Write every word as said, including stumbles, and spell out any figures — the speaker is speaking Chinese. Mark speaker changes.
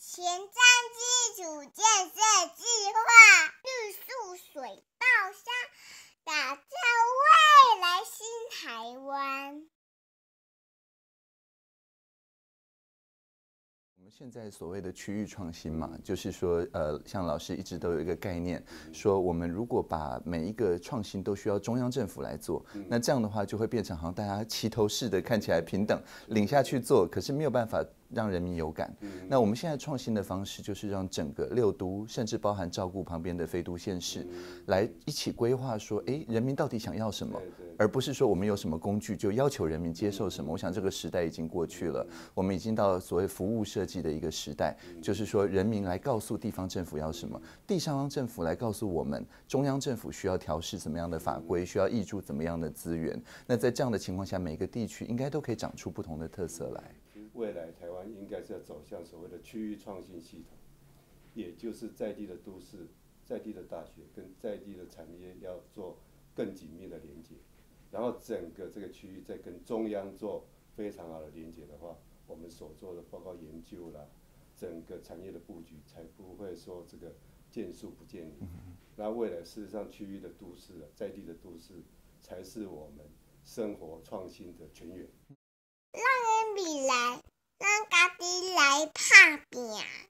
Speaker 1: 前瞻基础建设计划，绿树水稻香，打造未来新台湾。
Speaker 2: 我们现在所谓的区域创新嘛，就是说，呃，像老师一直都有一个概念，说我们如果把每一个创新都需要中央政府来做，那这样的话就会变成好像大家齐头式的看起来平等，领下去做，可是没有办法让人民有感。那我们现在创新的方式就是让整个六都，甚至包含照顾旁边的非都县市，来一起规划说，哎，人民到底想要什么，而不是说我们有什么工具就要求人民接受什么。我想这个时代已经过去了，我们已经到所谓服务设计的一个时代，就是说人民来告诉地方政府要什么，地方政府来告诉我们中央政府需要调试怎么样的法规，需要挹注怎么样的资源。那在这样的情况下，每个地区应该都可以长出不同的特色来。
Speaker 3: 未来台湾应该是要走向所谓的区域创新系统，也就是在地的都市、在地的大学跟在地的产业要做更紧密的连接，然后整个这个区域再跟中央做非常好的连接的话，我们所做的包括研究啦，整个产业的布局才不会说这个见树不见林。那未来事实上区域的都市啊，在地的都市才是我们生活创新的泉源。
Speaker 1: 让人民来，让家己来打拼。